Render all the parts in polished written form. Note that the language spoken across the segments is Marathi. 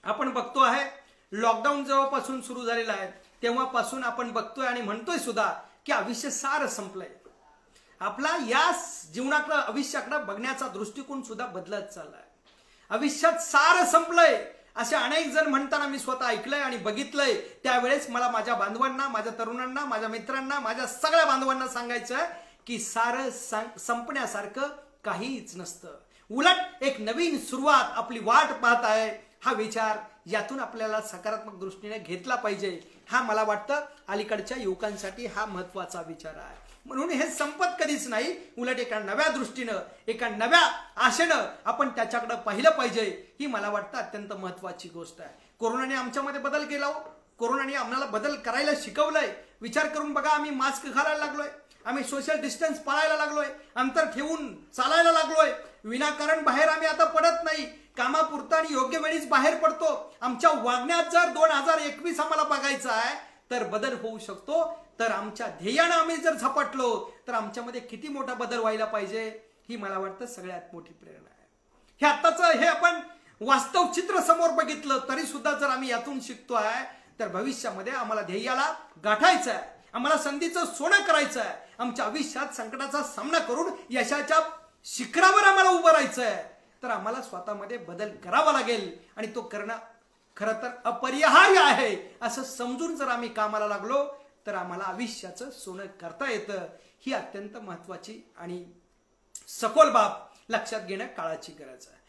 आपण बघतो आहे लॉकडाऊन जेव्हापासून सुरू झालेला आहे तेव्हापासून आपण बघतोय आणि म्हणतोय सुद्धा की आयुष्य सारं संपलंय। आपला या जीवनाकडे आयुष्याकडे बघण्याचा दृष्टिकोन सुद्धा बदलत चाललाय। आयुष्यात सारं संपलंय असे अनेक जण म्हणताना मी स्वतः ऐकलंय आणि बघितलंय। त्यावेळेस मला माझ्या बांधवांना, माझ्या तरुणांना, माझ्या मित्रांना, माझ्या सगळ्या बांधवांना सांगायचं आहे की सारं संपण्यासारखं काहीच नसतं। उलट एक नवीन सुरुवात आपली वाट पाहत आहे। हा विचार यातून आपल्याला सकारात्मक दृष्टीने घेतला पाहिजे। हा मला वाटतं अलीकडच्या युवकांसाठी हा महत्त्वाचा विचार आहे। म्हणून हे संपत कधीच नाही, उलट एका नव्या दृष्टीने, एका नव्या आशेने आपण त्याच्याकडे पाहिलं पाहिजे। ही मला वाटतं अत्यंत महत्त्वाची गोष्ट आहे। कोरोनाने आमच्यामध्ये बदल केला हो। कोरोनाने आम्हाला बदल करायला शिकवलंय। विचार करून बघा, आम्ही मास्क घालायला लागलोय, आम्ही सोशल डिस्टन्स पाळायला लागलोय, अंतर ठेवून चालायला लागलोय, विनाकारण बाहेर आम्ही आता पडत नाही, कामापुरता आणि योग्य वेळीच बाहेर पडतो। आमच्या वागण्यात जर 2021 आम्हाला बघायचं आहे तर बदल होऊ शकतो। तर आमच्या ध्येयाने आम्ही जर झपाटलो तर आमच्यामध्ये किती मोठा बदल व्हायला पाहिजे, ही मला वाटतं सगळ्यात मोठी प्रेरणा आहे। हे आत्ताचं हे आपण वास्तव चित्र समोर बघितलं तरी सुद्धा जर आम्ही यातून शिकतो आहे तर भविष्यामध्ये आम्हाला ध्येयाला गाठायचं आहे, आम्हाला संधीचं सोनं करायचं आहे, आमच्या आयुष्यात संकटाचा सामना करून यशाच्या शिखरावर आम्हाला उभं राहायचं आहे। तर आम्हाला स्वतःमध्ये बदल करावा लागेल आणि तो करणं खरं तर अपरिहार्य आहे असं समजून जर आम्ही कामाला लागलो तर आम्हाला आयुष्याचं सोनं करता येतं। ही अत्यंत महत्त्वाची आणि सखोल बाब लक्षात घेणं काळाची गरज आहे।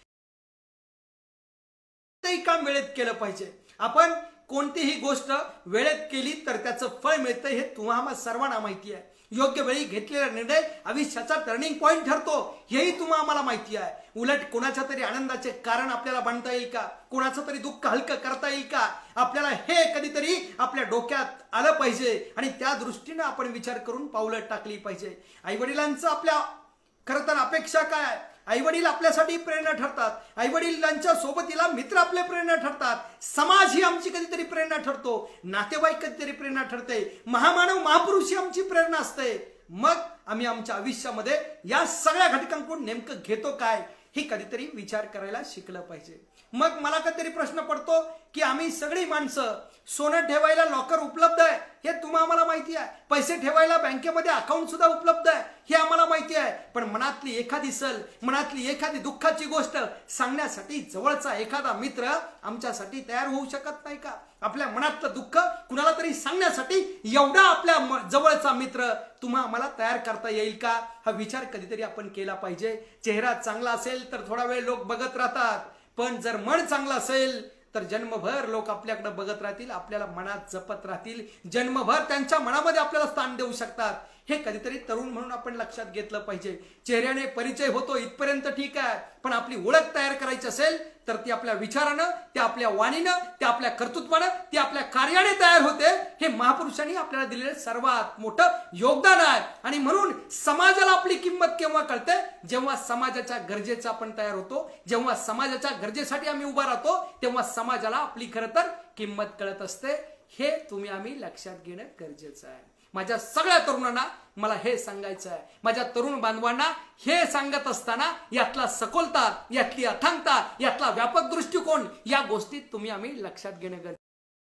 ते काम वेळेत केलं पाहिजे। आपण कोणतीही गोष्ट वेळेत केली तर त्याचं फळ मिळतं हे तुम्हाला सर्वांना माहिती आहे। योग्य वेळी घेतलेला निर्णय आयुष्याचा टर्निंग पॉइंट ठरतो हेही तुम्हाला माहिती आहे। उलट कोणाच्या तरी आनंदाचे कारण आपल्याला बनता येईल का, कोणाचं तरी दुःख हलकं करता येईल का, आपल्याला हे कधीतरी आपल्या डोक्यात आलं पाहिजे आणि त्या दृष्टीने आपण विचार करून पावलं टाकली पाहिजे। आई वडिलांचं आपल्या खरं तर अपेक्षा काय, आई वडील आपल्यासाठी प्रेरणा ठरतात, आई वडिलांच्या सोबतीला मित्र आपले प्रेरणा ठरतात, समाज ही आमची कधीतरी प्रेरणा ठरतो, नातेवाईक कधीतरी प्रेरणा ठरते, महामानव महापुरुष ही आमची प्रेरणा असते। मग आम्ही आमच्या आयुष्यामध्ये या सगळ्या घटकांकडून नेमकं घेतो काय हे कधीतरी विचार करायला शिकलं पाहिजे। मग मला कधीतरी प्रश्न पडतो की आम्ही सगळी माणसं सोनं ठेवायला लॉकर उपलब्ध आहे हे तुम्हाला माहिती आहे, पैसे ठेवायला बँकेमध्ये अकाउंट सुद्धा उपलब्ध आहे हे आम्हाला माहिती आहे, पण मनातली एखादी सल, मनातली एखादी दुःखाची गोष्ट सांगण्यासाठी जवळचा एखादा मित्र आमच्यासाठी तयार होऊ शकत नाही का? आपल्या मनातलं दुःख कुणाला तरी सांगण्यासाठी एवढा आपल्या जवळचा मित्र तुम्हाला तयार करता येईल का? हा विचार कधीतरी आपण केला पाहिजे। चेहरा चांगला असेल तर थोडा वेळ लोक बघत राहतात, पण जर मन चांगलं असेल तर जन्मभर लोक आपल्याकडे बघत राहतील, आपल्याला मनात जपत राहतील, जन्मभर त्यांच्या मनामध्ये आपल्याला स्थान देऊ शकतात। हे कधीतरी तरुण म्हणून आपण लक्षात घेतलं पाहिजे। चेहऱ्याने परिचय होतो इथपर्यंत ठीक आहे, पण आपली ओळख तयार करायची असेल तर ती आपल्या विचारानं, त्या आपल्या वाणीनं, त्या आपल्या कर्तृत्वानं, ती आपल्या कार्याने तयार होते। हे महापुरुषांनी आपल्याला दिलेलं सर्वात मोठं योगदान आहे आणि म्हणून समाजाला आपली किंमत केव्हा कळते, जेव्हा समाजाच्या गरजेचं आपण तयार होतो, जेव्हा समाजाच्या गरजेसाठी आम्ही उभा राहतो तेव्हा समाजाला आपली खरं तर किंमत कळत असते। हे तुम्ही आम्ही लक्षात घेणं गरजेचं आहे। माझ्या सगळ्या तरुणांना मला हे सांगायचं आहे, माझ्या तरुण बांधवांना हे सांगत असताना यातला सखोलता, यातली अथांगता, यातला व्यापक दृष्टिकोन या गोष्टी तुम्ही आम्ही लक्षात घेणं गरजेचं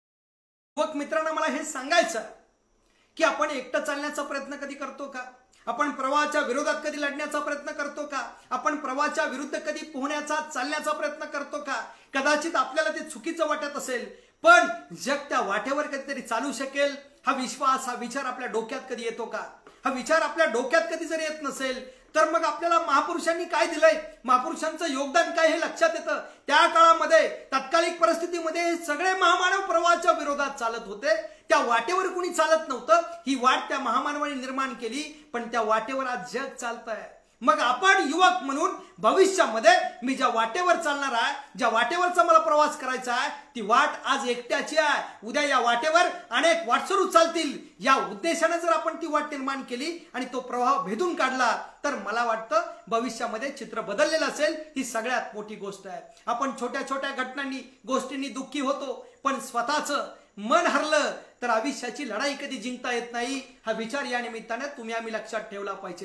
आहे। युवक मित्रांना मला हे सांगायचं आहे की आपण एकटं चालण्याचा प्रयत्न कधी करतो का? आपण प्रवाहाच्या विरोधात कधी लढण्याचा प्रयत्न करतो का? आपण प्रवाहाच्या विरुद्ध कधी पोहण्याचा, चालण्याचा प्रयत्न करतो का? कदाचित आपल्याला ते चुकीचं वाटत असेल, पण जग त्या वाटेवर कधीतरी चालू शकेल हा विश्वास, हा विचार आपल्या डोक्यात कधी येतो का? हा विचार आपल्या डोक्यात कधी जर येत नसेल तर मग आपल्याला महापुरुषांनी काय दिलंय, महापुरुषांचं योगदान काय हे लक्षात येतं। त्या काळामध्ये तात्कालिक परिस्थितीमध्ये सगळे महामानव प्रवाहाच्या विरोधात चालत होते, त्या वाटेवर कुणी चालत नव्हतं। ही वाट त्या महामानवाने निर्माण केली, पण त्या वाटेवर आज जग चालतंय। मग आपण युवक म्हणून भविष्यामध्ये मी ज्या वाटेवर चालणार आहे, ज्या वाटेवरचा मला प्रवास करायचा आहे, ती वाट आज एकट्याची आहे, उद्या या वाटेवर अनेक वाटसरू चालतील। या उद्देशाने जर आपण ती वाट निर्माण केली आणि तो प्रवाह भेदून काढला तर मला वाटतं भविष्यामध्ये चित्र बदललेलं असेल। ही सगळ्यात मोठी गोष्ट आहे। आपण छोट्या छोट्या घटनांनी, गोष्टींनी दुःखी होतो, पण स्वतःचं मन हरलं तर आयुष्याची लढाई कधी जिंकता येत नाही। हा विचार या निमित्ताने तुम्ही आम्ही लक्षात ठेवला पाहिजे।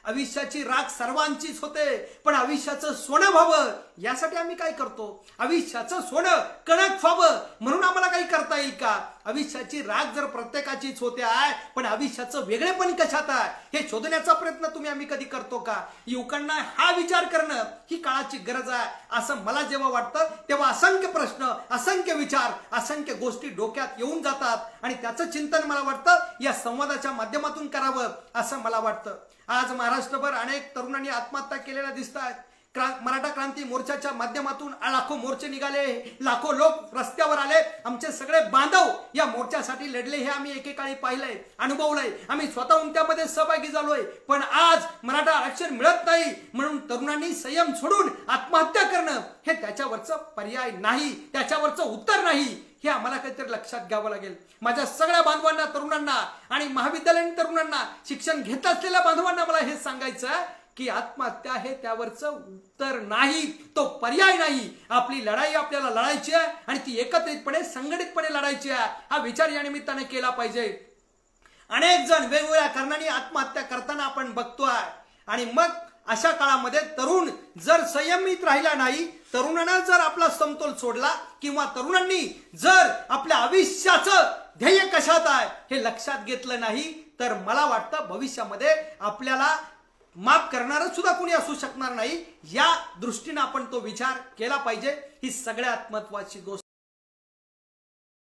आयुष्याची राख सर्वांचीच होते, पण आयुष्याचं सोनं व्हावं यासाठी आम्ही काय करतो? आयुष्याचं सोनं कणक व्हावं म्हणून आम्हाला काही करता येईल का? आयुष्याची राख जर प्रत्येकाचीच होते आहे, पण आयुष्याचं वेगळेपण कशात आहे हे शोधण्याचा प्रयत्न आम्ही कधी करतो का? युवकांना हा विचार करणं ही काळाची गरज आहे असं मला जेव्हा वाटतं, तेव्हा असंख्य प्रश्न, असंख्य विचार, असंख्य गोष्टी डोक्यात येऊन जातात आणि त्याचं चिंतन मला वाटतं या संवादाच्या माध्यमातून करावं असं मला वाटतं. आज महाराष्ट्रभर अनेक तरुणांनी आत्महत्या केलेल्या दिसत आहेत. मराठा क्रांती मोर्चाच्या माध्यमातून लाखो मोर्चे निघाले, लाखो लोक रस्त्यावर आले. आमचे सगळे बांधव या मोर्चासाठी लढले हे आम्ही एकेकाळी पाहिलंय, अनुभवलंय. आम्ही स्वतःहून त्यामध्ये सहभागी झालोय. पण आज मराठा आरक्षण मिळत नाही म्हणून तरुणांनी संयम सोडून आत्महत्या करणं हे त्याच्यावरचं पर्याय नाही, त्याच्यावरचं उत्तर नाही. हे आम्हाला काहीतरी लक्षात घ्यावं लागेल. माझ्या सगळ्या बांधवांना, तरुणांना आणि महाविद्यालयीन तरुणांना, शिक्षण घेत असलेल्या बांधवांना मला हे सांगायचं की आत्महत्या हे त्यावरचं उत्तर नाही, तो पर्याय नाही. आपली लढाई आपल्याला लढायची आहे आणि ती एकत्रितपणे, संघटितपणे लढायची आहे. हा विचार या निमित्ताने केला पाहिजे. अनेक जण वेगवेगळ्या कारणांनी आत्महत्या करताना आपण बघतोय आणि मग अशा काळामध्ये तरुण जर संयमित राहिला नाही, तरुणांना जर आपला समतोल सोडला किंवा तरुणांनी जर आपल्या आयुष्याचं ध्येय कशात आहे हे लक्षात घेतलं नाही, तर मला वाटतं भविष्यामध्ये आपल्याला माफ करणारं सुद्धा कोणी असू शकणार नाही. या दृष्टीने आपण तो विचार केला पाहिजे. ही सगळ्यात महत्त्वाची गोष्ट